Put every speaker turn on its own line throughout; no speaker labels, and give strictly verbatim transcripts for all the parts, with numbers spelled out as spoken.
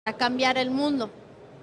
cambiar el mundo.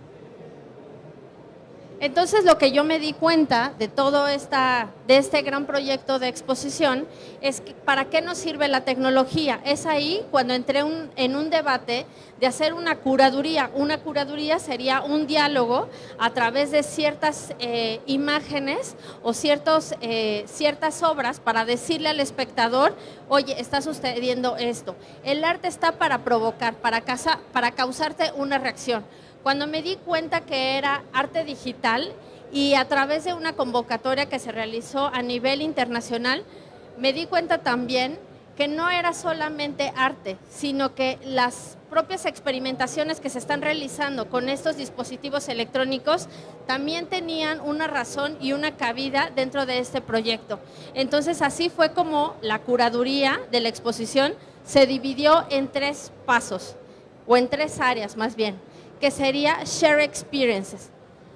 Entonces, lo que yo me di cuenta de todo esta, de este gran proyecto de exposición es que ¿para qué nos sirve la tecnología? Es ahí cuando entré un, en un debate de hacer una curaduría. Una curaduría sería un diálogo a través de ciertas eh, imágenes o ciertos, eh, ciertas obras para decirle al espectador, oye, está sucediendo esto. El arte está para provocar, para, casa, para causarte una reacción. Cuando me di cuenta que era arte digital y a través de una convocatoria que se realizó a nivel internacional, me di cuenta también que no era solamente arte, sino que las propias experimentaciones que se están realizando con estos dispositivos electrónicos también tenían una razón y una cabida dentro de este proyecto. Entonces, así fue como la curaduría de la exposición se dividió en tres pasos, o en tres áreas más bien, que sería Share Experiences.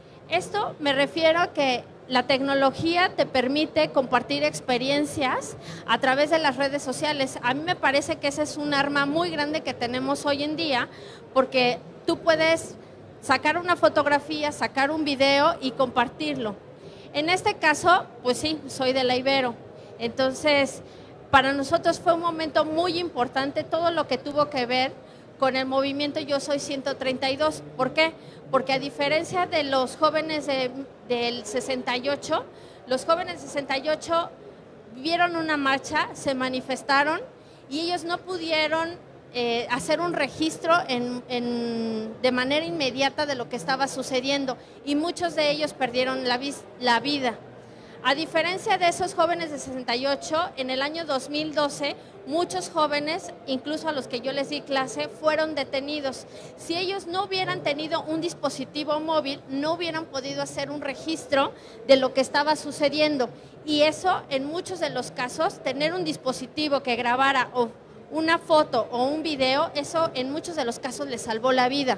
Esto me refiero a que la tecnología te permite compartir experiencias a través de las redes sociales. A mí me parece que ese es un arma muy grande que tenemos hoy en día, porque tú puedes sacar una fotografía, sacar un video y compartirlo. En este caso, pues sí, soy de la Ibero. Entonces, para nosotros fue un momento muy importante todo lo que tuvo que ver con el movimiento Yo Soy ciento treinta y dos. ¿Por qué? Porque a diferencia de los jóvenes de, del sesenta y ocho, los jóvenes del sesenta y ocho vieron una marcha, se manifestaron y ellos no pudieron eh, hacer un registro en, en, de manera inmediata de lo que estaba sucediendo y muchos de ellos perdieron la, la vida. A diferencia de esos jóvenes de sesenta y ocho, en el año dos mil doce, muchos jóvenes, incluso a los que yo les di clase, fueron detenidos. Si ellos no hubieran tenido un dispositivo móvil, no hubieran podido hacer un registro de lo que estaba sucediendo. Y eso, en muchos de los casos, tener un dispositivo que grabara o una foto o un video, eso en muchos de los casos les salvó la vida.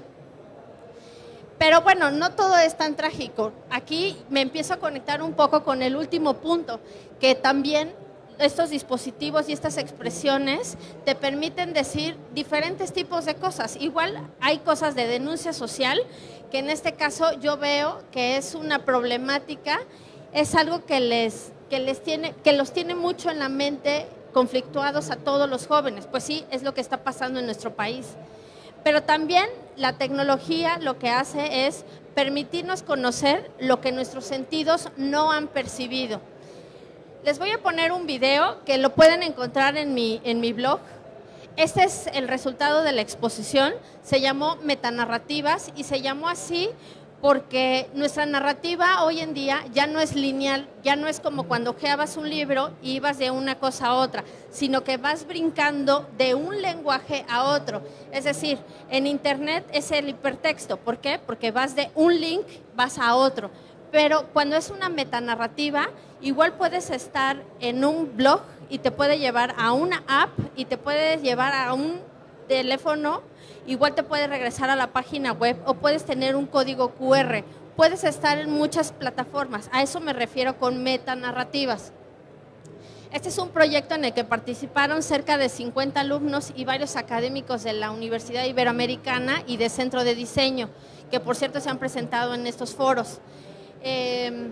Pero bueno, no todo es tan trágico. Aquí me empiezo a conectar un poco con el último punto, que también estos dispositivos y estas expresiones te permiten decir diferentes tipos de cosas. Igual hay cosas de denuncia social, que en este caso yo veo que es una problemática, es algo que, les, que, les tiene, que los tiene mucho en la mente, conflictuados a todos los jóvenes. Pues sí, es lo que está pasando en nuestro país. Pero también la tecnología lo que hace es permitirnos conocer lo que nuestros sentidos no han percibido. Les voy a poner un video que lo pueden encontrar en mi, en mi blog. Este es el resultado de la exposición, se llamó Metanarrativas y se llamó así porque nuestra narrativa hoy en día ya no es lineal, ya no es como cuando hojeabas un libro y ibas de una cosa a otra, sino que vas brincando de un lenguaje a otro. Es decir, en internet es el hipertexto. ¿Por qué? Porque vas de un link, vas a otro. Pero cuando es una metanarrativa, igual puedes estar en un blog y te puede llevar a una app y te puede llevar a un teléfono, igual te puede regresar a la página web o puedes tener un código cu erre. Puedes estar en muchas plataformas, a eso me refiero con metanarrativas. Este es un proyecto en el que participaron cerca de cincuenta alumnos y varios académicos de la Universidad Iberoamericana y de Centro de Diseño, que por cierto se han presentado en estos foros. Eh,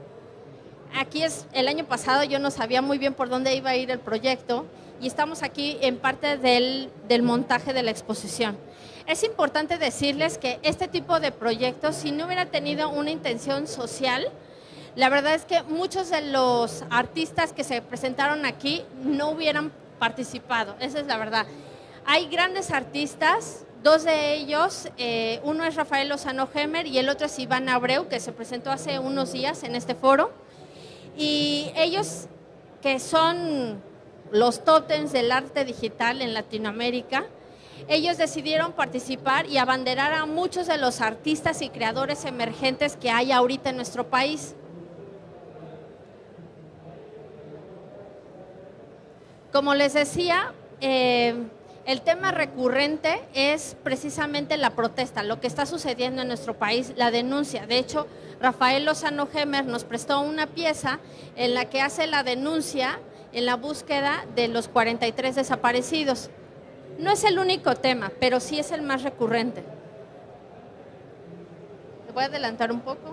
aquí es, el año pasado yo no sabía muy bien por dónde iba a ir el proyecto y estamos aquí en parte del, del montaje de la exposición. Es importante decirles que este tipo de proyectos, si no hubiera tenido una intención social, la verdad es que muchos de los artistas que se presentaron aquí no hubieran participado, esa es la verdad. Hay grandes artistas, dos de ellos, eh, uno es Rafael Lozano Hemer y el otro es Iván Abreu, que se presentó hace unos días en este foro. Y ellos, que son los tótems del arte digital en Latinoamérica, ellos decidieron participar y abanderar a muchos de los artistas y creadores emergentes que hay ahorita en nuestro país. Como les decía, eh, el tema recurrente es precisamente la protesta, lo que está sucediendo en nuestro país, la denuncia. De hecho, Rafael Lozano Hemer nos prestó una pieza en la que hace la denuncia en la búsqueda de los cuarenta y tres desaparecidos. No es el único tema, pero sí es el más recurrente. voy a adelantar un poco.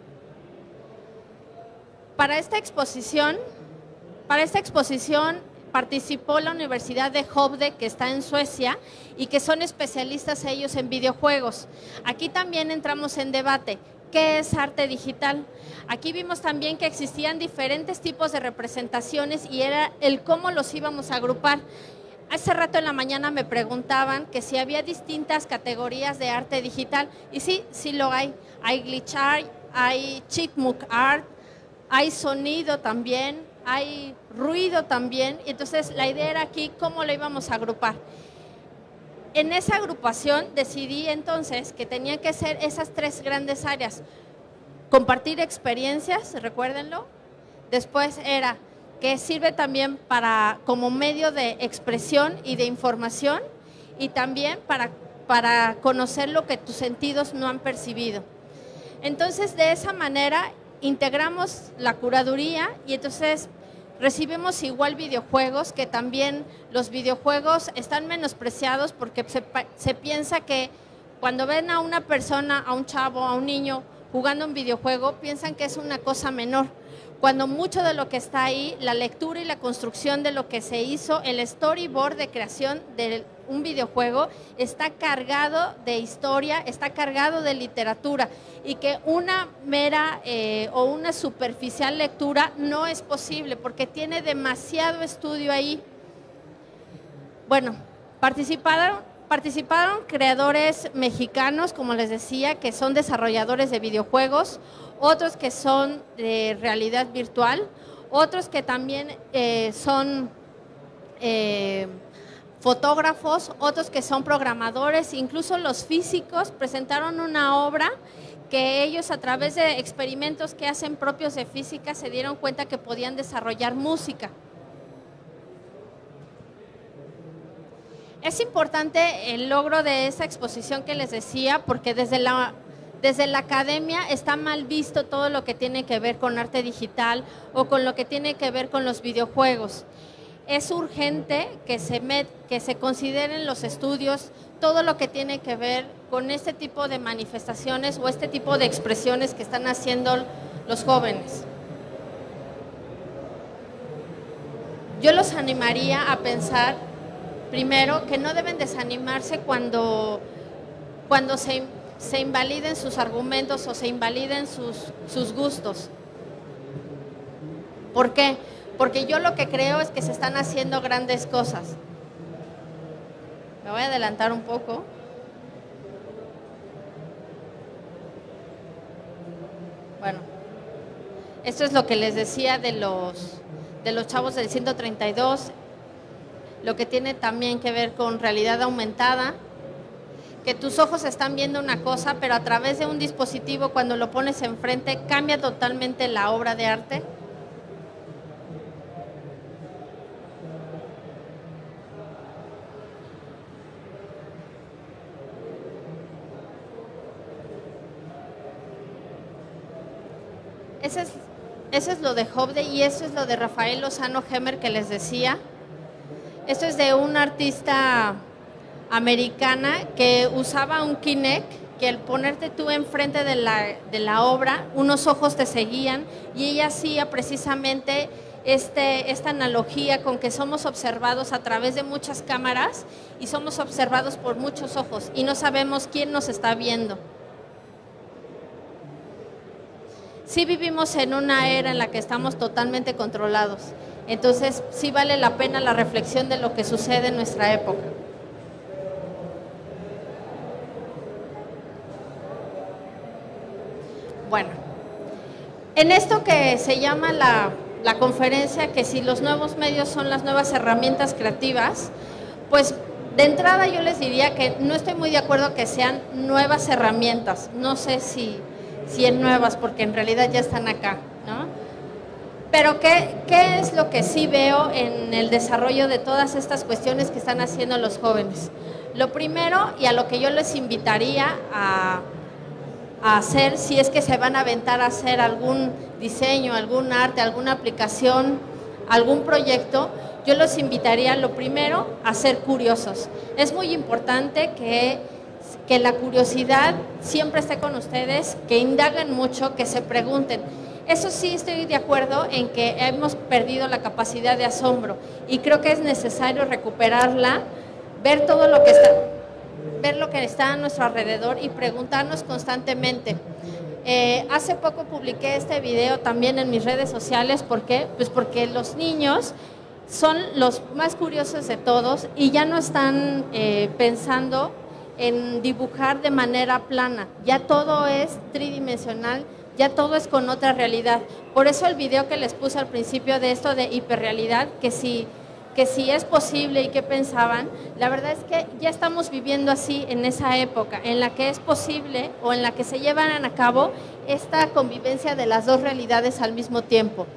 Para esta exposición, para esta exposición participó la Universidad de Hovde, que está en Suecia, y que son especialistas ellos en videojuegos. Aquí también entramos en debate. ¿Qué es arte digital? Aquí vimos también que existían diferentes tipos de representaciones y era el cómo los íbamos a agrupar. Hace rato en la mañana me preguntaban que si había distintas categorías de arte digital, y sí, sí lo hay. Hay glitch art, hay chipmunk art, hay sonido también, hay ruido también. Entonces la idea era aquí cómo lo íbamos a agrupar. En esa agrupación decidí entonces que tenían que ser esas tres grandes áreas. Compartir experiencias, recuérdenlo. Después era que sirve también para, como medio de expresión y de información, y también para, para conocer lo que tus sentidos no han percibido. Entonces, de esa manera, integramos la curaduría y entonces recibimos igual videojuegos, que también los videojuegos están menospreciados porque se, se piensa que cuando ven a una persona, a un chavo, a un niño jugando un videojuego, piensan que es una cosa menor, cuando mucho de lo que está ahí, la lectura y la construcción de lo que se hizo, el storyboard de creación de un videojuego, está cargado de historia, está cargado de literatura, y que una mera eh, o una superficial lectura no es posible porque tiene demasiado estudio ahí. Bueno, participaron, participaron creadores mexicanos, como les decía, que son desarrolladores de videojuegos, otros que son de realidad virtual, otros que también eh, son eh, fotógrafos, otros que son programadores, incluso los físicos presentaron una obra que ellos, a través de experimentos que hacen propios de física, se dieron cuenta que podían desarrollar música. Es importante el logro de esa exposición que les decía, porque desde la, desde la academia está mal visto todo lo que tiene que ver con arte digital o con lo que tiene que ver con los videojuegos. Es urgente que se, met, que se consideren los estudios todo lo que tiene que ver con este tipo de manifestaciones o este tipo de expresiones que están haciendo los jóvenes. Yo los animaría a pensar, primero, que no deben desanimarse cuando, cuando se, se invaliden sus argumentos o se invaliden sus, sus gustos. ¿Por qué? Porque yo lo que creo es que se están haciendo grandes cosas. Me voy a adelantar un poco. Bueno, esto es lo que les decía de los, de los chavos del ciento treinta y dos, lo que tiene también que ver con realidad aumentada, que tus ojos están viendo una cosa, pero a través de un dispositivo, cuando lo pones enfrente, cambia totalmente la obra de arte. Ese es, eso es lo de Hovde y eso es lo de Rafael Lozano Hemer que les decía. Esto es de una artista americana que usaba un Kinect, que al ponerte tú enfrente de la, de la obra, unos ojos te seguían, y ella hacía precisamente este, esta analogía con que somos observados a través de muchas cámaras y somos observados por muchos ojos y no sabemos quién nos está viendo. Sí vivimos en una era en la que estamos totalmente controlados, entonces sí vale la pena la reflexión de lo que sucede en nuestra época. Bueno, en esto que se llama la, la conferencia, que si los nuevos medios son las nuevas herramientas creativas, pues de entrada yo les diría que no estoy muy de acuerdo que sean nuevas herramientas, no sé si... cien nuevas, porque en realidad ya están acá, ¿no? Pero ¿qué, qué es lo que sí veo en el desarrollo de todas estas cuestiones que están haciendo los jóvenes? Lo primero, y a lo que yo les invitaría a, a hacer, si es que se van a aventar a hacer algún diseño, algún arte, alguna aplicación, algún proyecto, yo los invitaría, lo primero, a ser curiosos. Es muy importante que que la curiosidad siempre esté con ustedes, que indaguen mucho, que se pregunten. Eso sí, estoy de acuerdo en que hemos perdido la capacidad de asombro y creo que es necesario recuperarla, ver todo lo que está, ver lo que está a nuestro alrededor y preguntarnos constantemente. Eh, hace poco publiqué este video también en mis redes sociales. ¿Por qué? Pues porque los niños son los más curiosos de todos y ya no están eh, pensando en dibujar de manera plana. Ya todo es tridimensional, ya todo es con otra realidad. Por eso el video que les puse al principio de esto de hiperrealidad, que si, que si es posible y qué pensaban, la verdad es que ya estamos viviendo así en esa época, en la que es posible o en la que se llevan a cabo esta convivencia de las dos realidades al mismo tiempo.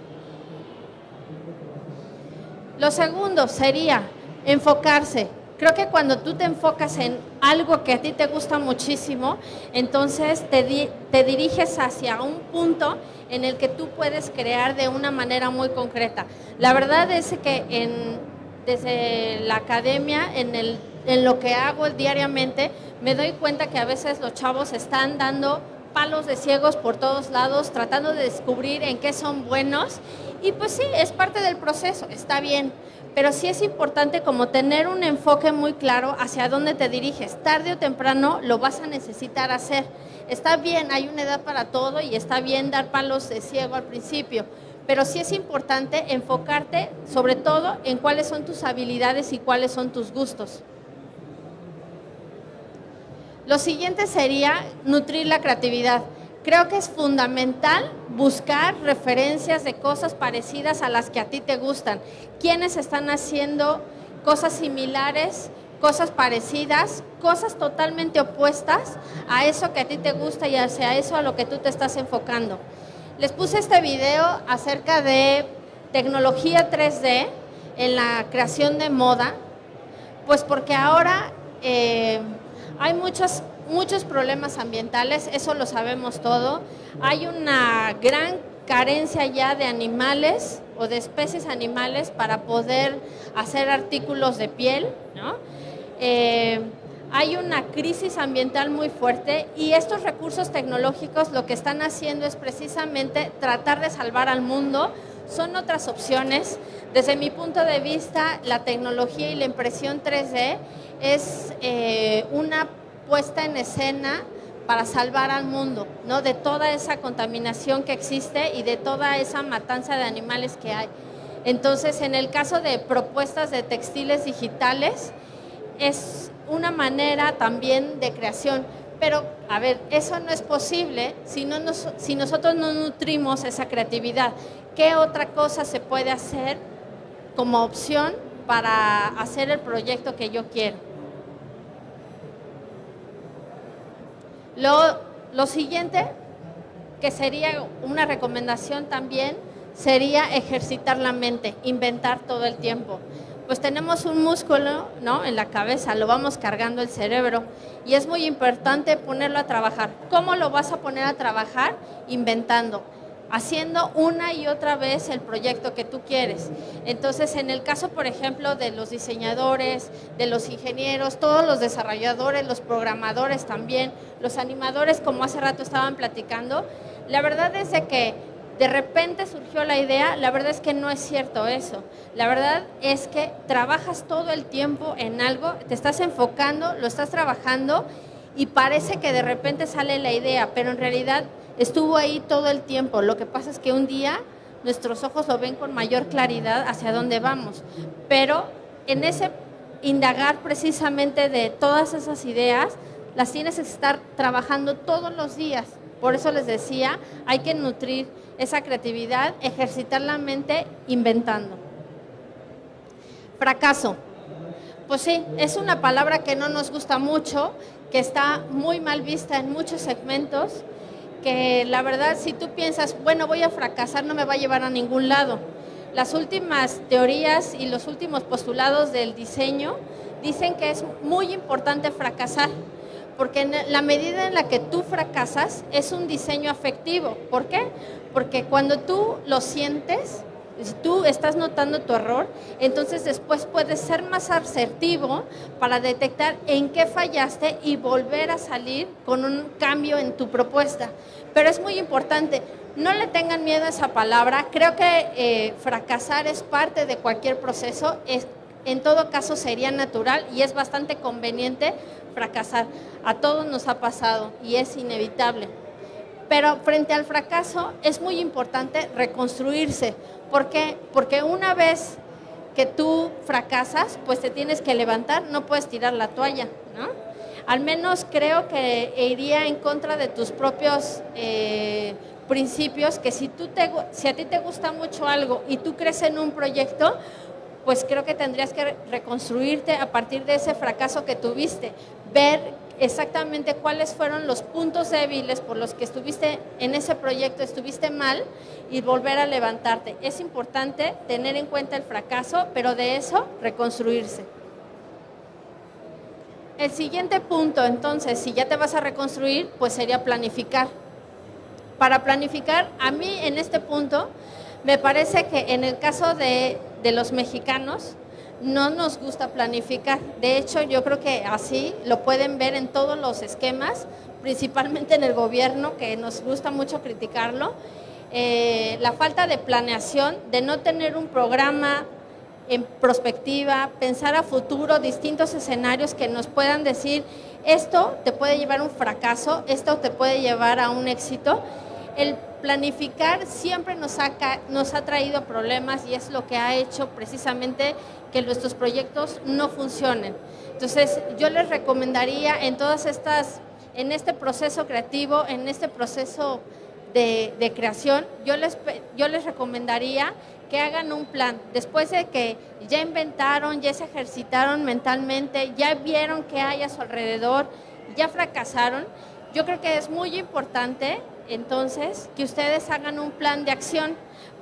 Lo segundo sería enfocarse. Creo que cuando tú te enfocas en algo que a ti te gusta muchísimo, entonces te, di te diriges hacia un punto en el que tú puedes crear de una manera muy concreta. La verdad es que en, desde la academia, en, el, en lo que hago diariamente, me doy cuenta que a veces los chavos están dando palos de ciegos por todos lados, tratando de descubrir en qué son buenos, y pues sí, es parte del proceso, está bien. Pero sí es importante como tener un enfoque muy claro hacia dónde te diriges. Tarde o temprano lo vas a necesitar hacer. Está bien, hay una edad para todo y está bien dar palos de ciego al principio, pero sí es importante enfocarte sobre todo en cuáles son tus habilidades y cuáles son tus gustos. Lo siguiente sería nutrir la creatividad. Creo que es fundamental buscar referencias de cosas parecidas a las que a ti te gustan. ¿Quiénes están haciendo cosas similares, cosas parecidas, cosas totalmente opuestas a eso que a ti te gusta y hacia eso a lo que tú te estás enfocando? Les puse este video acerca de tecnología tres D en la creación de moda, pues porque ahora eh, hay muchos muchos problemas ambientales, eso lo sabemos todo. Hay una gran carencia ya de animales o de especies animales para poder hacer artículos de piel, ¿no? Eh, hay una crisis ambiental muy fuerte y estos recursos tecnológicos lo que están haciendo es precisamente tratar de salvar al mundo. Son otras opciones. Desde mi punto de vista, la tecnología y la impresión tres D es eh, una puesta en escena para salvar al mundo, ¿no? De toda esa contaminación que existe y de toda esa matanza de animales que hay. Entonces, en el caso de propuestas de textiles digitales, es una manera también de creación. Pero, a ver, eso no es posible si, no nos, si nosotros no nutrimos esa creatividad. ¿Qué otra cosa se puede hacer como opción para hacer el proyecto que yo quiero? Lo, lo siguiente, que sería una recomendación también, sería ejercitar la mente, inventar todo el tiempo. Pues tenemos un músculo, ¿no?, en la cabeza, lo vamos cargando el cerebro y es muy importante ponerlo a trabajar. ¿Cómo lo vas a poner a trabajar? Inventando, haciendo una y otra vez el proyecto que tú quieres. Entonces, en el caso, por ejemplo, de los diseñadores, de los ingenieros, todos los desarrolladores, los programadores también, los animadores, como hace rato estaban platicando, la verdad es de que de repente surgió la idea, la verdad es que no es cierto eso. La verdad es que trabajas todo el tiempo en algo, te estás enfocando, lo estás trabajando y parece que de repente sale la idea, pero en realidad estuvo ahí todo el tiempo. Lo que pasa es que un día nuestros ojos lo ven con mayor claridad hacia dónde vamos. Pero en ese indagar precisamente de todas esas ideas, las tienes que estar trabajando todos los días. Por eso les decía, hay que nutrir esa creatividad, ejercitar la mente inventando. Fracaso. Pues sí, es una palabra que no nos gusta mucho, que está muy mal vista en muchos segmentos, que la verdad, si tú piensas, bueno, voy a fracasar, no me va a llevar a ningún lado. Las últimas teorías y los últimos postulados del diseño dicen que es muy importante fracasar, porque en la medida en la que tú fracasas es un diseño afectivo. ¿Por qué? Porque cuando tú lo sientes, Si tú estás notando tu error, entonces después puedes ser más asertivo para detectar en qué fallaste y volver a salir con un cambio en tu propuesta. Pero es muy importante, no le tengan miedo a esa palabra. Creo que eh, fracasar es parte de cualquier proceso, es, en todo caso sería natural y es bastante conveniente fracasar. A todos nos ha pasado y es inevitable. Pero frente al fracaso es muy importante reconstruirse. ¿Por qué? Porque una vez que tú fracasas, pues te tienes que levantar, no puedes tirar la toalla, ¿no? Al menos creo que iría en contra de tus propios eh, principios, que si, tú te, si a ti te gusta mucho algo y tú crees en un proyecto, pues creo que tendrías que reconstruirte a partir de ese fracaso que tuviste, ver exactamente cuáles fueron los puntos débiles por los que estuviste en ese proyecto, estuviste mal y volver a levantarte. Es importante tener en cuenta el fracaso, pero de eso reconstruirse. El siguiente punto, entonces, si ya te vas a reconstruir, pues sería planificar. Para planificar, a mí en este punto, me parece que en el caso de, de los mexicanos, no nos gusta planificar. De hecho, yo creo que así lo pueden ver en todos los esquemas, principalmente en el gobierno, que nos gusta mucho criticarlo. Eh, la falta de planeación, de no tener un programa en perspectiva, pensar a futuro, distintos escenarios que nos puedan decir, esto te puede llevar a un fracaso, esto te puede llevar a un éxito. El planificar siempre nos ha, nos ha traído problemas y es lo que ha hecho precisamente que nuestros proyectos no funcionen. Entonces, yo les recomendaría en todas estas, en este proceso creativo, en este proceso de, de creación, yo les, yo les recomendaría que hagan un plan. Después de que ya inventaron, ya se ejercitaron mentalmente, ya vieron qué hay a su alrededor, ya fracasaron, yo creo que es muy importante entonces que ustedes hagan un plan de acción.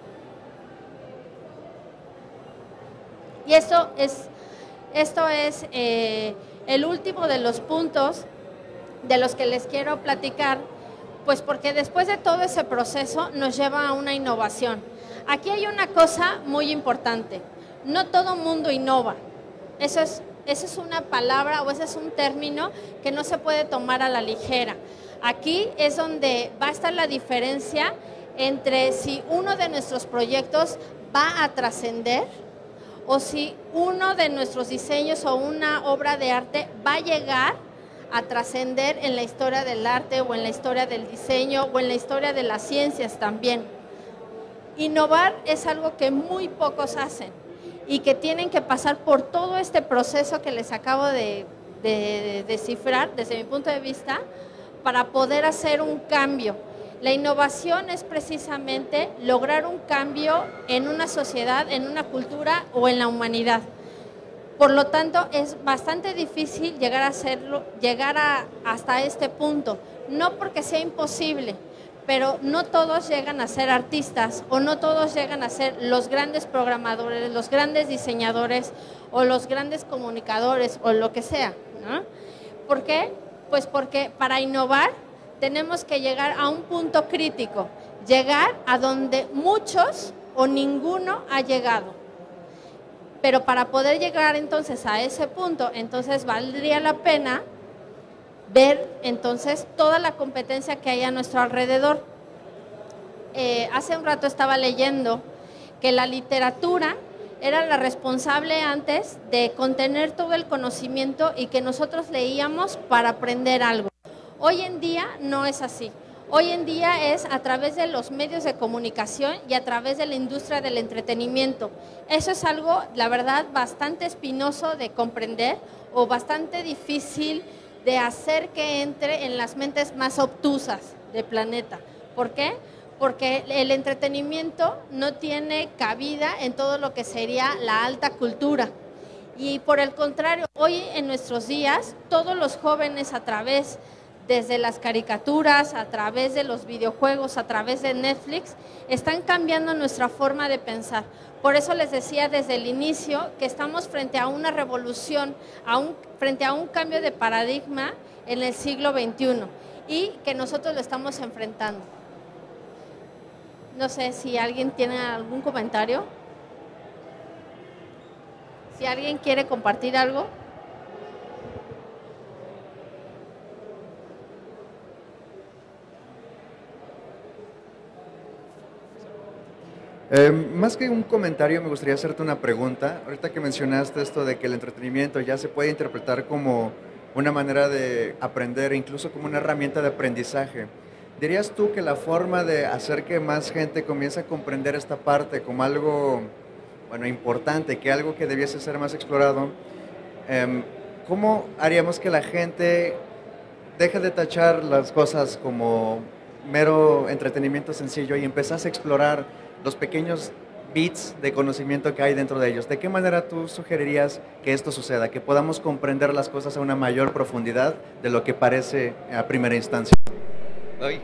Y esto es, esto es eh, el último de los puntos de los que les quiero platicar, pues porque después de todo ese proceso nos lleva a una innovación. Aquí hay una cosa muy importante, no todo mundo innova, eso es, eso es una palabra o ese es un término que no se puede tomar a la ligera. Aquí es donde va a estar la diferencia entre si uno de nuestros proyectos va a trascender o si uno de nuestros diseños o una obra de arte va a llegar a trascender en la historia del arte o en la historia del diseño o en la historia de las ciencias también. Innovar es algo que muy pocos hacen y que tienen que pasar por todo este proceso que les acabo de, de, de descifrar desde mi punto de vista para poder hacer un cambio. La innovación es precisamente lograr un cambio en una sociedad, en una cultura o en la humanidad. Por lo tanto, es bastante difícil llegar a hacerlo, llegar a, hasta este punto. No porque sea imposible, pero no todos llegan a ser artistas o no todos llegan a ser los grandes programadores, los grandes diseñadores o los grandes comunicadores o lo que sea, ¿no? ¿Por qué? Pues porque para innovar tenemos que llegar a un punto crítico, llegar a donde muchos o ninguno ha llegado. Pero para poder llegar entonces a ese punto, entonces valdría la pena ver entonces toda la competencia que hay a nuestro alrededor. Eh, hace un rato estaba leyendo que la literatura era la responsable antes de contener todo el conocimiento y que nosotros leíamos para aprender algo. Hoy en día no es así. Hoy en día es a través de los medios de comunicación y a través de la industria del entretenimiento. Eso es algo, la verdad, bastante espinoso de comprender o bastante difícil de hacer que entre en las mentes más obtusas del planeta. ¿Por qué? Porque el entretenimiento no tiene cabida en todo lo que sería la alta cultura. Y por el contrario, hoy en nuestros días, todos los jóvenes a través desde las caricaturas, a través de los videojuegos, a través de Netflix, están cambiando nuestra forma de pensar. Por eso les decía desde el inicio que estamos frente a una revolución, a un, frente a un cambio de paradigma en el siglo veintiuno y que nosotros lo estamos enfrentando. No sé si alguien tiene algún comentario. Si alguien quiere compartir algo.
Eh, más que un comentario, me gustaría hacerte una pregunta. Ahorita que mencionaste esto de que el entretenimiento ya se puede interpretar como una manera de aprender, incluso como una herramienta de aprendizaje. ¿Dirías tú que la forma de hacer que más gente comience a comprender esta parte como algo, bueno, importante, que algo que debiese ser más explorado, eh, cómo haríamos que la gente deje de tachar las cosas como mero entretenimiento sencillo y empezase a explorar los pequeños bits de conocimiento que hay dentro de ellos? ¿De qué manera tú sugerirías que esto suceda, que podamos comprender las cosas a una mayor profundidad de lo que parece a primera instancia? Ay.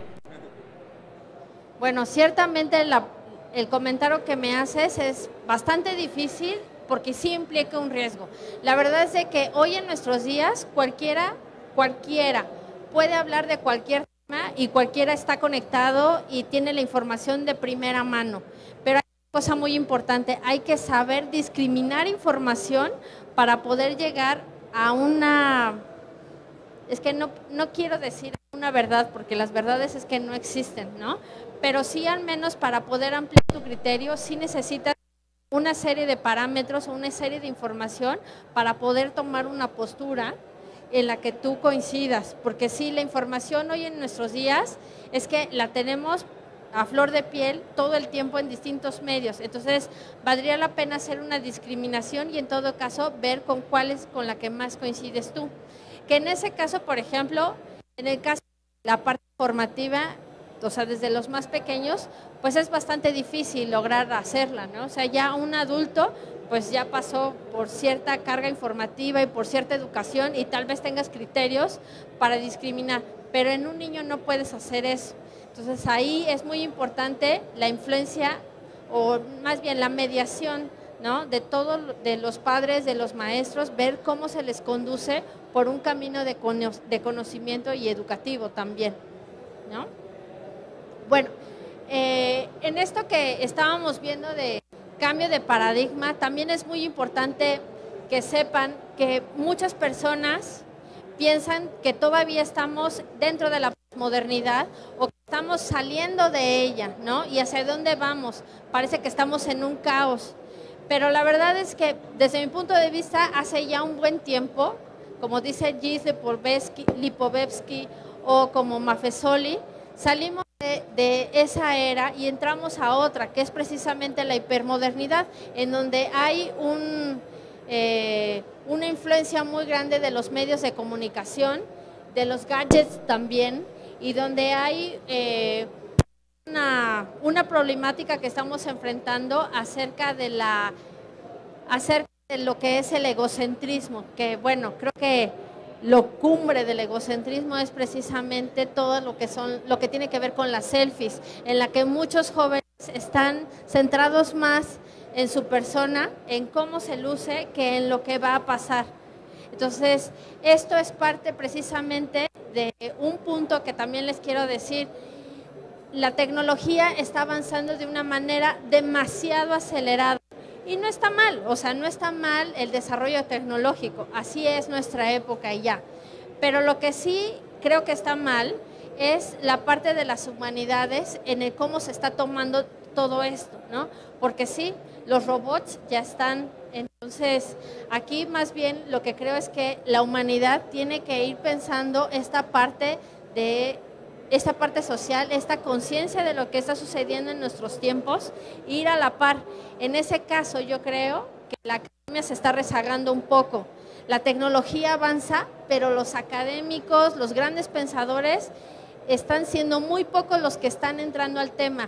Bueno, ciertamente la, el comentario que me haces es bastante difícil porque sí implica un riesgo. La verdad es de que hoy en nuestros días cualquiera, cualquiera puede hablar de cualquier tema y cualquiera está conectado y tiene la información de primera mano. Pero hay una cosa muy importante, hay que saber discriminar información para poder llegar a una... Es que no, no quiero decir una verdad, porque las verdades es que no existen, ¿no? Pero sí, al menos para poder ampliar tu criterio, sí necesitas una serie de parámetros o una serie de información para poder tomar una postura en la que tú coincidas. Porque sí, la información hoy en nuestros días es que la tenemos a flor de piel todo el tiempo en distintos medios. Entonces, valdría la pena hacer una discriminación y en todo caso ver con cuál es con la que más coincides tú. Que en ese caso, por ejemplo, en el caso de la parte formativa, o sea, desde los más pequeños, pues es bastante difícil lograr hacerla, ¿no? O sea, ya un adulto, pues ya pasó por cierta carga informativa y por cierta educación y tal vez tengas criterios para discriminar, pero en un niño no puedes hacer eso. Entonces, ahí es muy importante la influencia, o más bien la mediación, ¿no? De todos, de los padres, de los maestros, ver cómo se les conduce por un camino de, cono de conocimiento y educativo también, ¿no? Bueno, eh, en esto que estábamos viendo de cambio de paradigma, también es muy importante que sepan que muchas personas piensan que todavía estamos dentro de la modernidad o que estamos saliendo de ella, ¿no? ¿Y hacia dónde vamos? Parece que estamos en un caos. Pero la verdad es que desde mi punto de vista hace ya un buen tiempo, como dice Gis Lipovetsky o como Maffesoli, salimos de, de esa era y entramos a otra, que es precisamente la hipermodernidad, en donde hay un, eh, una influencia muy grande de los medios de comunicación, de los gadgets también, y donde hay... Eh, Una, una problemática que estamos enfrentando acerca de la acerca de lo que es el egocentrismo, que bueno, creo que lo cumbre del egocentrismo es precisamente todo lo que son, lo que tiene que ver con las selfies, en la que muchos jóvenes están centrados más en su persona, en cómo se luce, que en lo que va a pasar. Entonces, esto es parte precisamente de un punto que también les quiero decir. La tecnología está avanzando de una manera demasiado acelerada y no está mal, o sea, no está mal el desarrollo tecnológico, así es nuestra época y ya. Pero lo que sí creo que está mal es la parte de las humanidades en el cómo se está tomando todo esto, ¿no? Porque sí, los robots ya están, entonces aquí más bien lo que creo es que la humanidad tiene que ir pensando esta parte de esta parte social, esta conciencia de lo que está sucediendo en nuestros tiempos, ir a la par. En ese caso yo creo que la academia se está rezagando un poco. La tecnología avanza, pero los académicos, los grandes pensadores, están siendo muy pocos los que están entrando al tema.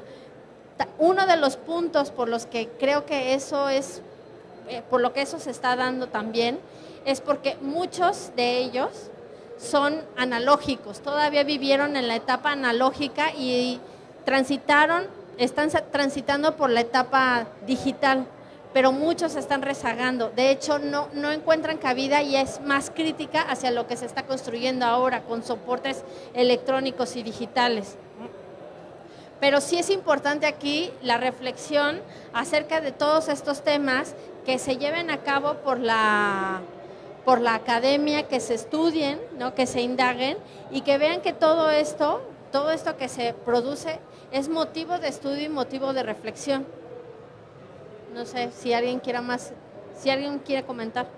Uno de los puntos por los que creo que eso es, eh, por lo que eso se está dando también, es porque muchos de ellos son analógicos, todavía vivieron en la etapa analógica y transitaron, están transitando por la etapa digital, pero muchos se están rezagando. De hecho, no, no encuentran cabida y es más crítica hacia lo que se está construyendo ahora con soportes electrónicos y digitales. Pero sí es importante aquí la reflexión acerca de todos estos temas que se lleven a cabo por la, por la academia, que se estudien, ¿no? Que se indaguen y que vean que todo esto, todo esto que se produce es motivo de estudio y motivo de reflexión. No sé si alguien quiera más, si alguien quiere comentar.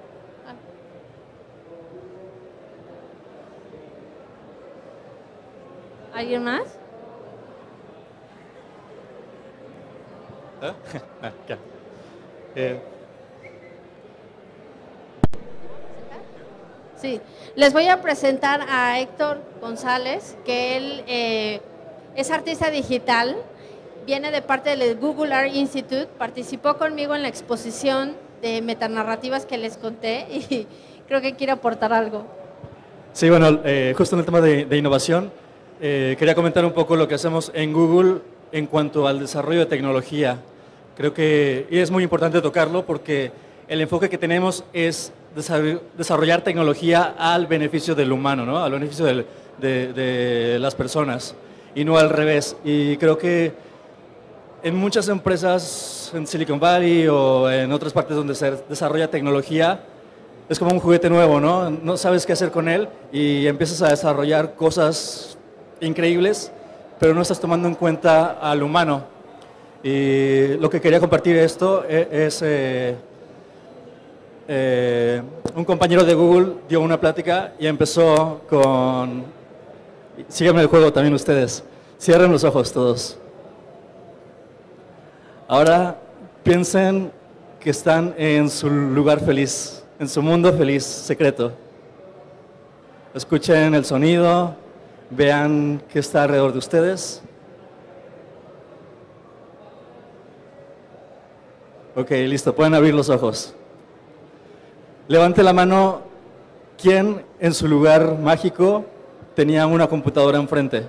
¿Alguien más?
¿Eh? Ah, ya. Eh.
Sí, les voy a presentar a Héctor González, que él eh, es artista digital, viene de parte del Google Art Institute, participó conmigo en la exposición de metanarrativas que les conté y creo que quiere aportar algo.
Sí, bueno, eh, justo en el tema de, de innovación, eh, quería comentar un poco lo que hacemos en Google en cuanto al desarrollo de tecnología. Creo que y es muy importante tocarlo porque el enfoque que tenemos es desarrollar tecnología al beneficio del humano, ¿no? Al beneficio del, de, de las personas y no al revés. Y creo que en muchas empresas en Silicon Valley o en otras partes donde se desarrolla tecnología, es como un juguete nuevo, ¿no? No sabes qué hacer con él y empiezas a desarrollar cosas increíbles, pero no estás tomando en cuenta al humano. Y lo que quería compartir esto es, es eh, eh, un compañero de Google dio una plática y empezó con, síganme el juego también ustedes, cierren los ojos todos. Ahora piensen que están en su lugar feliz, en su mundo feliz, secreto. Escuchen el sonido, vean qué está alrededor de ustedes. Ok, listo, pueden abrir los ojos. Levante la mano, ¿quién en su lugar mágico tenía una computadora enfrente?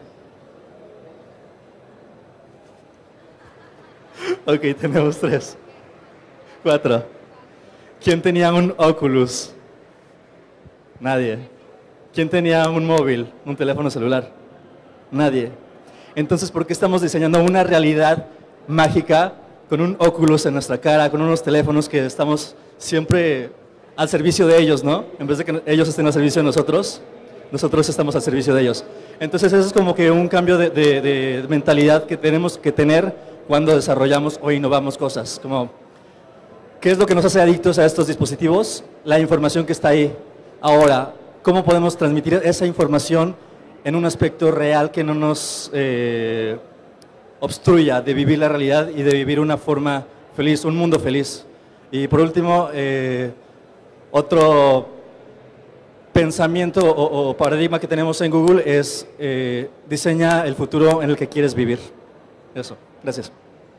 Ok, tenemos tres. Cuatro. ¿Quién tenía un Oculus? Nadie. ¿Quién tenía un móvil, un teléfono celular? Nadie. Entonces, ¿por qué estamos diseñando una realidad mágica con un Oculus en nuestra cara, con unos teléfonos que estamos siempre al servicio de ellos, ¿no? En vez de que ellos estén al servicio de nosotros, nosotros estamos al servicio de ellos. Entonces, eso es como que un cambio de, de, de mentalidad que tenemos que tener cuando desarrollamos o innovamos cosas. Como, ¿qué es lo que nos hace adictos a estos dispositivos? La información que está ahí ahora. ¿Cómo podemos transmitir esa información en un aspecto real que no nos eh, obstruya de vivir la realidad y de vivir una forma feliz, un mundo feliz? Y por último, eh, otro pensamiento o, o paradigma que tenemos en Google es eh, diseña el futuro en el que quieres vivir. Eso, gracias.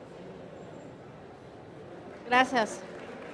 Gracias.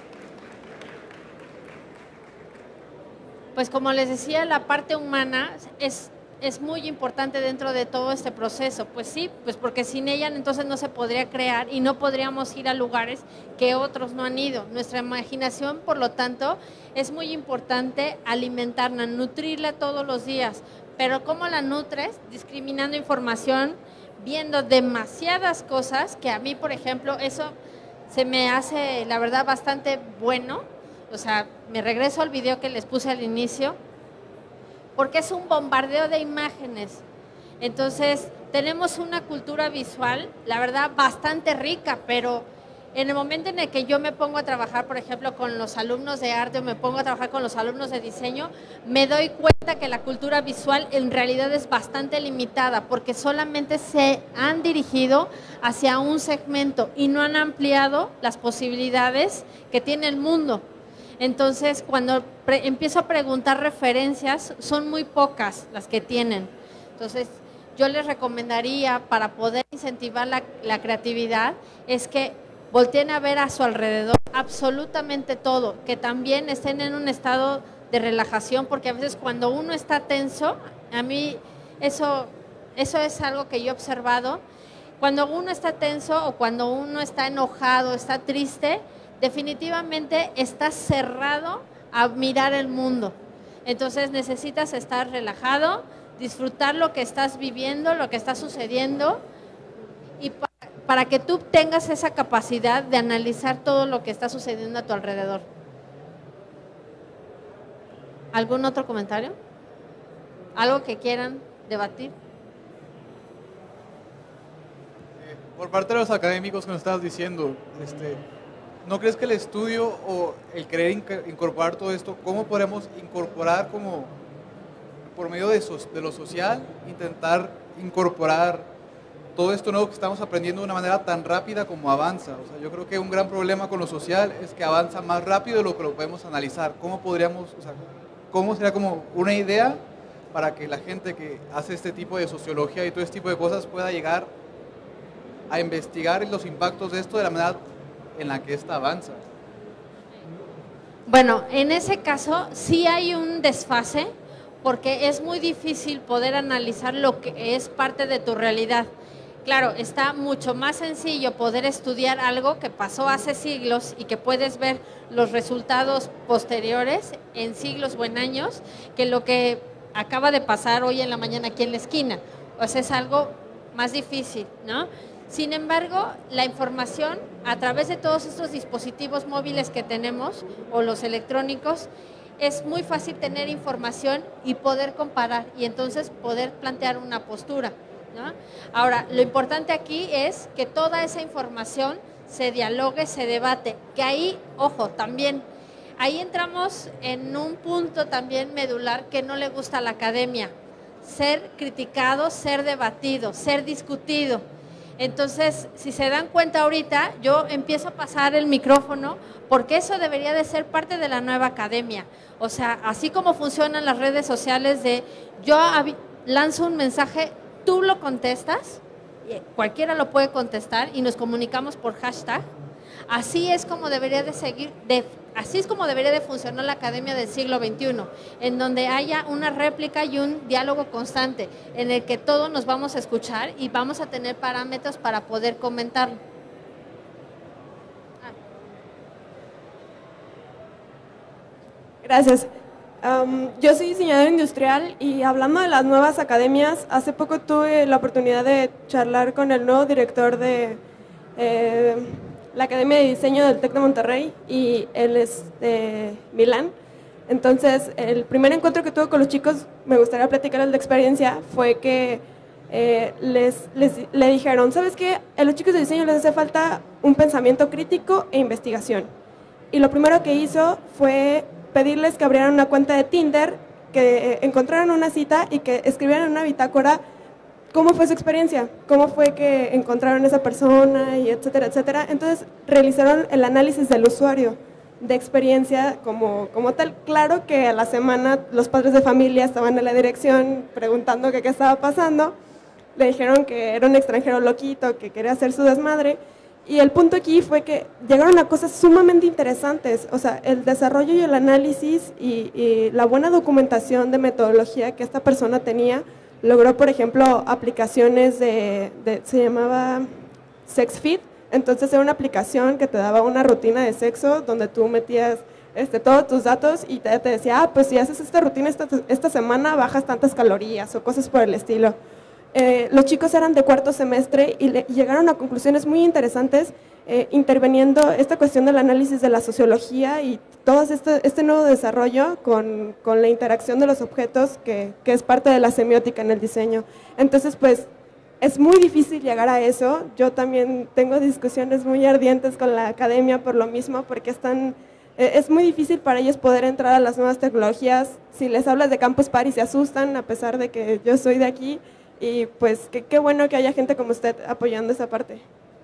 Pues como les decía, la parte humana es, es muy importante dentro de todo este proceso. Pues sí, pues porque sin ella entonces no se podría crear y no podríamos ir a lugares que otros no han ido. Nuestra imaginación, por lo tanto, es muy importante alimentarla, nutrirla todos los días. Pero ¿cómo la nutres? Discriminando información, viendo demasiadas cosas, que a mí, por ejemplo, eso se me hace, la verdad, bastante bueno. O sea, me regreso al video que les puse al inicio, porque es un bombardeo de imágenes. Entonces, tenemos una cultura visual, la verdad, bastante rica, pero en el momento en el que yo me pongo a trabajar, por ejemplo, con los alumnos de arte o me pongo a trabajar con los alumnos de diseño, me doy cuenta que la cultura visual en realidad es bastante limitada, porque solamente se han dirigido hacia un segmento y no han ampliado las posibilidades que tiene el mundo. Entonces, cuando empiezo a preguntar referencias, son muy pocas las que tienen. Entonces, yo les recomendaría, para poder incentivar la, la creatividad, es que volteen a ver a su alrededor absolutamente todo, que también estén en un estado de relajación, porque a veces cuando uno está tenso, a mí eso, eso es algo que yo he observado, cuando uno está tenso o cuando uno está enojado, está triste, definitivamente estás cerrado a mirar el mundo. Entonces necesitas estar relajado, disfrutar lo que estás viviendo, lo que está sucediendo y pa para que tú tengas esa capacidad de analizar todo lo que está sucediendo a tu alrededor. ¿Algún otro comentario? ¿Algo que quieran debatir?
Eh, por parte de los académicos que nos estabas diciendo, este, ¿no crees que el estudio o el querer incorporar todo esto, cómo podemos incorporar como por medio de, so de lo social, intentar incorporar todo esto nuevo que estamos aprendiendo de una manera tan rápida como avanza? O sea, yo creo que un gran problema con lo social es que avanza más rápido de lo que lo podemos analizar. ¿Cómo podríamos, o sea, cómo sería como una idea para que la gente que hace este tipo de sociología y todo este tipo de cosas pueda llegar a investigar los impactos de esto de la manera en la que esta avanza?
Bueno, en ese caso sí hay un desfase, porque es muy difícil poder analizar lo que es parte de tu realidad. Claro, está mucho más sencillo poder estudiar algo que pasó hace siglos y que puedes ver los resultados posteriores en siglos o en años, que lo que acaba de pasar hoy en la mañana aquí en la esquina. O sea, es algo más difícil, ¿no? Sin embargo, la información a través de todos estos dispositivos móviles que tenemos, o los electrónicos, es muy fácil tener información y poder comparar, y entonces poder plantear una postura, ¿no? Ahora, lo importante aquí es que toda esa información se dialogue, se debate, que ahí, ojo, también, ahí entramos en un punto también medular que no le gusta a la academia: ser criticado, ser debatido, ser discutido. Entonces, si se dan cuenta ahorita, yo empiezo a pasar el micrófono porque eso debería de ser parte de la nueva academia. O sea, así como funcionan las redes sociales de yo lanzo un mensaje, tú lo contestas, cualquiera lo puede contestar y nos comunicamos por hashtag. Así es como debería de seguir, de, así es como debería de funcionar la academia del siglo veintiuno, en donde haya una réplica y un diálogo constante, en el que todos nos vamos a escuchar y vamos a tener parámetros para poder comentarlo.
Gracias. Um, yo soy diseñadora industrial y hablando de las nuevas academias, hace poco tuve la oportunidad de charlar con el nuevo director de eh, la Academia de Diseño del TEC de Monterrey, y él es de Milán. Entonces, el primer encuentro que tuve con los chicos, me gustaría platicar el de experiencia, fue que eh, les, les le dijeron, ¿sabes qué? A los chicos de diseño les hace falta un pensamiento crítico e investigación. Y lo primero que hizo fue pedirles que abrieran una cuenta de Tinder, que encontraran una cita y que escribieran en una bitácora cómo fue su experiencia, cómo fue que encontraron a esa persona, y etcétera, etcétera. Entonces realizaron el análisis del usuario, de experiencia como, como tal. Claro que a la semana los padres de familia estaban en la dirección preguntando que qué estaba pasando, le dijeron que era un extranjero loquito, que quería hacer su desmadre. Y el punto aquí fue que llegaron a cosas sumamente interesantes, o sea, el desarrollo y el análisis y, y la buena documentación de metodología que esta persona tenía, logró, por ejemplo, aplicaciones de, de se llamaba SexFit. Entonces era una aplicación que te daba una rutina de sexo donde tú metías este, todos tus datos y te, te decía, ah, pues si haces esta rutina esta, esta semana bajas tantas calorías o cosas por el estilo. Eh, los chicos eran de cuarto semestre y, le, y llegaron a conclusiones muy interesantes, eh, interviniendo esta cuestión del análisis de la sociología y todo este, este nuevo desarrollo con, con la interacción de los objetos que, que es parte de la semiótica en el diseño. Entonces, pues, es muy difícil llegar a eso. Yo también tengo discusiones muy ardientes con la academia por lo mismo, porque están, eh, es muy difícil para ellos poder entrar a las nuevas tecnologías. Si les hablas de Campus Party se asustan, a pesar de que yo soy de aquí. Y pues qué, qué bueno que haya gente como usted apoyando esa parte.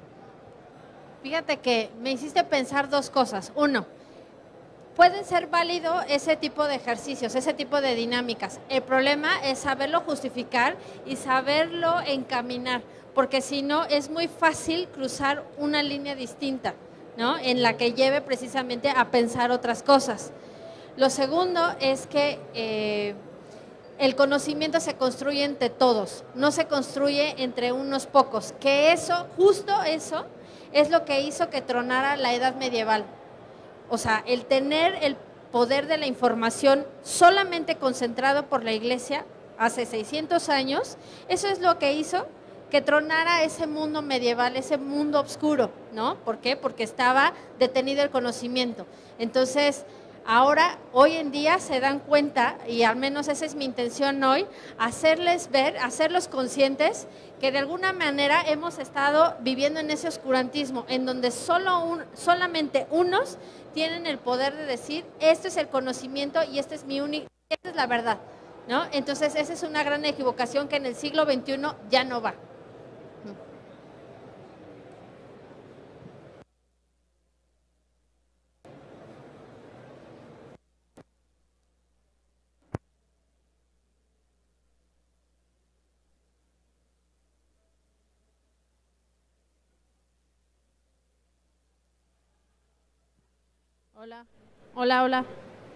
Fíjate que me hiciste pensar dos cosas. Uno, pueden ser válido ese tipo de ejercicios, ese tipo de dinámicas. El problema es saberlo justificar y saberlo encaminar, porque si no es muy fácil cruzar una línea distinta, ¿no? En la que lleve precisamente a pensar otras cosas. Lo segundo es que eh, el conocimiento se construye entre todos, no se construye entre unos pocos, que eso, justo eso, es lo que hizo que tronara la edad medieval. O sea, el tener el poder de la información solamente concentrado por la Iglesia hace seiscientos años, eso es lo que hizo que tronara ese mundo medieval, ese mundo oscuro, ¿no? ¿Por qué? Porque estaba detenido el conocimiento. Entonces, ahora, hoy en día se dan cuenta, y al menos esa es mi intención hoy, hacerles ver, hacerlos conscientes que de alguna manera hemos estado viviendo en ese oscurantismo, en donde solo un, solamente unos tienen el poder de decir, este es el conocimiento y este es mi único, esta es la verdad, ¿no? Entonces, esa es una gran equivocación que en el siglo veintiuno ya no va. Hola, hola, hola.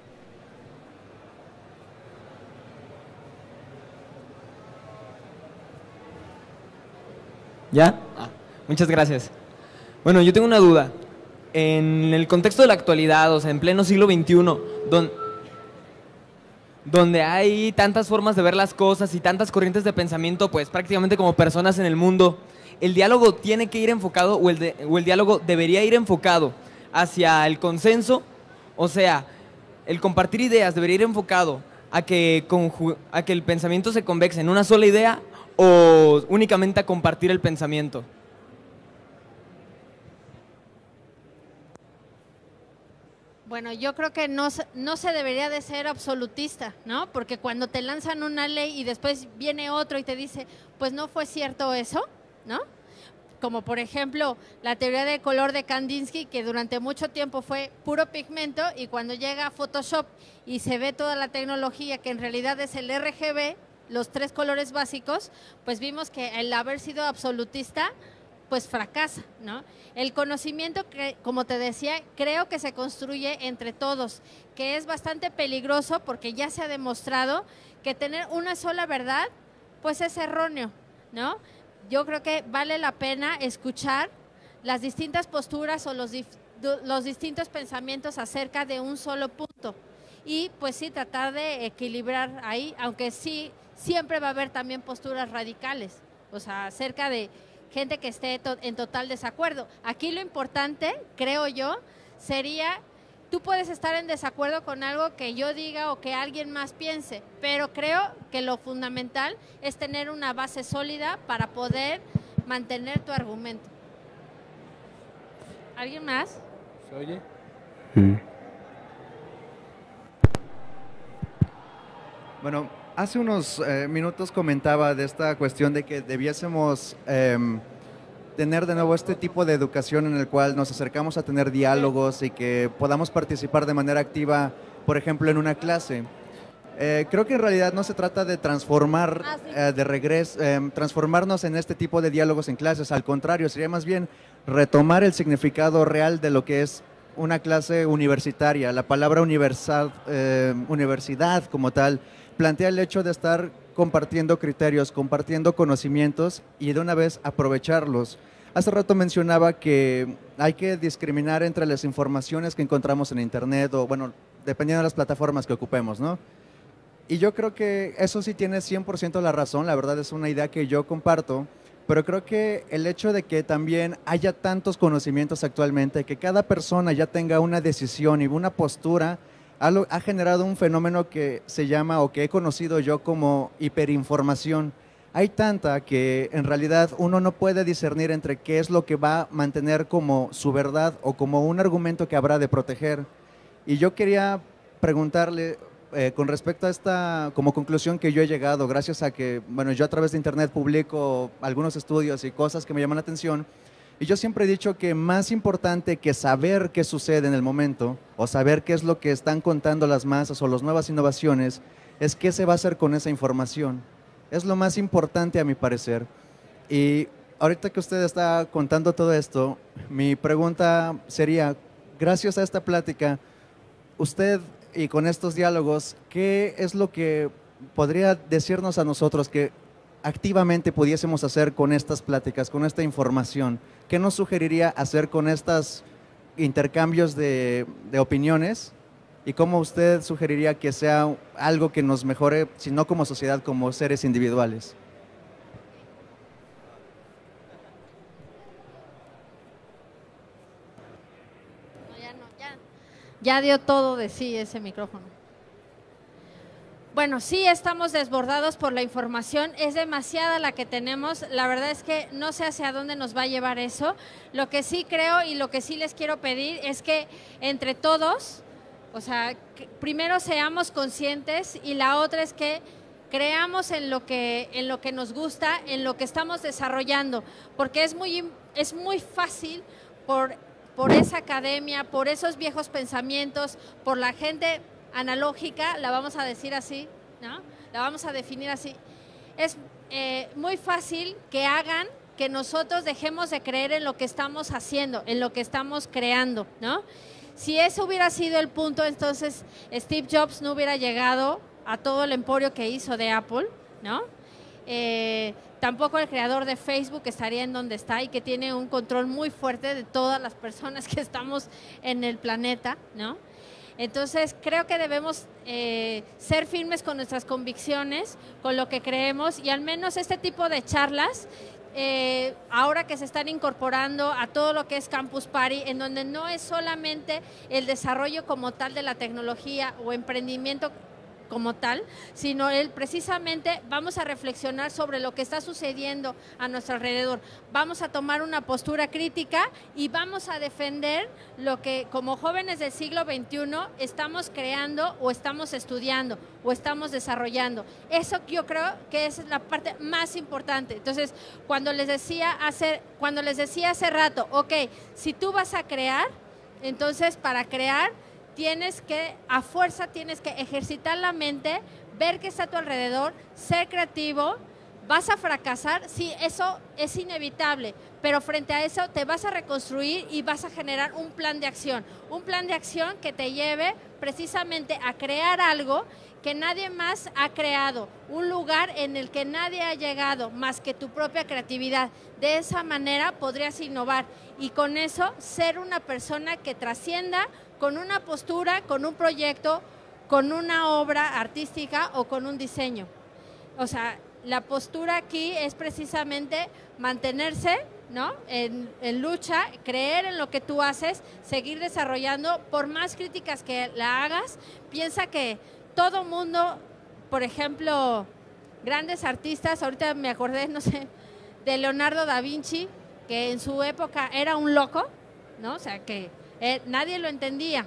¿Ya? Ah, muchas gracias. Bueno, yo tengo una duda. En el contexto de la actualidad, o sea, en pleno siglo veintiuno, don, donde hay tantas formas de ver las cosas y tantas corrientes de pensamiento, pues prácticamente como personas en el mundo, ¿el diálogo tiene que ir enfocado o el, de, o el diálogo debería ir enfocado hacia el consenso? O sea, el compartir ideas debería ir enfocado a que, a que el pensamiento se convexe en una sola idea o únicamente a compartir el pensamiento.
Bueno, yo creo que no, no se debería de ser absolutista, ¿no? Porque cuando te lanzan una ley y después viene otro y te dice, pues no fue cierto eso, ¿no? Como por ejemplo la teoría de color de Kandinsky, que durante mucho tiempo fue puro pigmento, y cuando llega Photoshop y se ve toda la tecnología que en realidad es el R G B, los tres colores básicos, pues vimos que el haber sido absolutista pues fracasa, ¿no? El conocimiento, que, como te decía, creo que se construye entre todos, que es bastante peligroso porque ya se ha demostrado que tener una sola verdad pues es erróneo, ¿no? Yo creo que vale la pena escuchar las distintas posturas o los, los distintos pensamientos acerca de un solo punto y pues sí tratar de equilibrar ahí, aunque sí siempre va a haber también posturas radicales, o sea, acerca de gente que esté to- en total desacuerdo. Aquí lo importante, creo yo, sería, tú puedes estar en desacuerdo con algo que yo diga o que alguien más piense, pero creo que lo fundamental es tener una base sólida para poder mantener tu argumento. ¿Alguien más?
¿Se oye?
Bueno, hace unos eh, minutos comentaba de esta cuestión de que debiésemos eh, tener de nuevo este tipo de educación en el cual nos acercamos a tener diálogos y que podamos participar de manera activa, por ejemplo, en una clase. Eh, creo que en realidad no se trata de transformar,
Ah, sí.
eh, de regreso, eh, transformarnos en este tipo de diálogos en clases. Al contrario, sería más bien retomar el significado real de lo que es una clase universitaria. La palabra universal, eh, universidad como tal, plantea el hecho de estar compartiendo criterios, compartiendo conocimientos y de una vez aprovecharlos. Hace rato mencionaba que hay que discriminar entre las informaciones que encontramos en internet o, bueno, dependiendo de las plataformas que ocupemos, ¿no? Y yo creo que eso sí tiene cien por ciento la razón, la verdad es una idea que yo comparto, pero creo que el hecho de que también haya tantos conocimientos actualmente, que cada persona ya tenga una decisión y una postura, ha, lo- ha generado un fenómeno que se llama, o que he conocido yo como hiperinformación. Hay tanta que en realidad uno no puede discernir entre qué es lo que va a mantener como su verdad o como un argumento que habrá de proteger. Y yo quería preguntarle, eh, con respecto a esta como conclusión que yo he llegado, gracias a que, bueno, yo a través de internet publico algunos estudios y cosas que me llaman la atención, y yo siempre he dicho que más importante que saber qué sucede en el momento, o saber qué es lo que están contando las masas o las nuevas innovaciones, es qué se va a hacer con esa información. Es lo más importante a mi parecer. Y ahorita que usted está contando todo esto, mi pregunta sería, gracias a esta plática, usted y con estos diálogos, ¿qué es lo que podría decirnos a nosotros que activamente pudiésemos hacer con estas pláticas, con esta información? ¿Qué nos sugeriría hacer con estos intercambios de, de opiniones? ¿Y cómo usted sugeriría que sea algo que nos mejore, si no como sociedad, como seres individuales?
Ya dio todo de sí ese micrófono. Bueno, sí estamos desbordados por la información, es demasiada la que tenemos, la verdad es que no sé hacia dónde nos va a llevar eso. Lo que sí creo y lo que sí les quiero pedir es que entre todos, o sea, que primero seamos conscientes y la otra es que creamos en lo que, en lo que nos gusta, en lo que estamos desarrollando, porque es muy, es muy fácil por, por esa academia, por esos viejos pensamientos, por la gente analógica, la vamos a decir así, ¿no? La vamos a definir así. Es eh, muy fácil que hagan que nosotros dejemos de creer en lo que estamos haciendo, en lo que estamos creando, ¿no? Si ese hubiera sido el punto, entonces Steve Jobs no hubiera llegado a todo el emporio que hizo de Apple, ¿no? Eh, tampoco el creador de Facebook estaría en donde está y que tiene un control muy fuerte de todas las personas que estamos en el planeta, ¿no? Entonces, creo que debemos eh, ser firmes con nuestras convicciones, con lo que creemos, y al menos este tipo de charlas, eh, ahora que se están incorporando a todo lo que es Campus Party, en donde no es solamente el desarrollo como tal de la tecnología o emprendimiento como tal, sino el precisamente vamos a reflexionar sobre lo que está sucediendo a nuestro alrededor. Vamos a tomar una postura crítica y vamos a defender lo que como jóvenes del siglo veintiuno estamos creando o estamos estudiando o estamos desarrollando. Eso yo creo que es la parte más importante. Entonces, cuando les decía hace, cuando les decía hace rato, ok, si tú vas a crear, entonces para crear tienes que, a fuerza tienes que ejercitar la mente, ver qué está a tu alrededor, ser creativo. ¿Vas a fracasar? Sí, eso es inevitable, pero frente a eso te vas a reconstruir y vas a generar un plan de acción, un plan de acción que te lleve precisamente a crear algo que nadie más ha creado, un lugar en el que nadie ha llegado más que tu propia creatividad. De esa manera podrías innovar y con eso ser una persona que trascienda con una postura, con un proyecto, con una obra artística o con un diseño. O sea, la postura aquí es precisamente mantenerse, ¿no? En, en lucha, creer en lo que tú haces, seguir desarrollando, por más críticas que la hagas, piensa que todo mundo, por ejemplo, grandes artistas, ahorita me acordé, no sé, de Leonardo da Vinci, que en su época era un loco, ¿no? O sea, que eh, nadie lo entendía.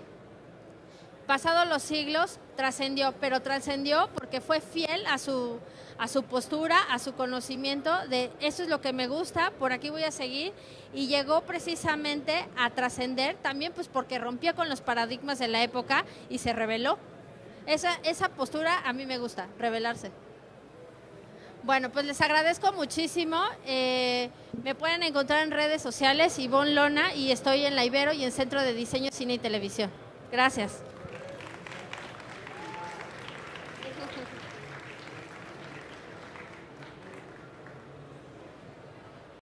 Pasados los siglos, trascendió, pero trascendió porque fue fiel a su, a su postura, a su conocimiento de eso es lo que me gusta, por aquí voy a seguir, y llegó precisamente a trascender también pues porque rompió con los paradigmas de la época y se rebeló. Esa, esa postura a mí me gusta, rebelarse. Bueno, pues les agradezco muchísimo. Eh, me pueden encontrar en redes sociales, Ivonne Lona, y estoy en la Ibero y en Centro de Diseño, Cine y Televisión. Gracias.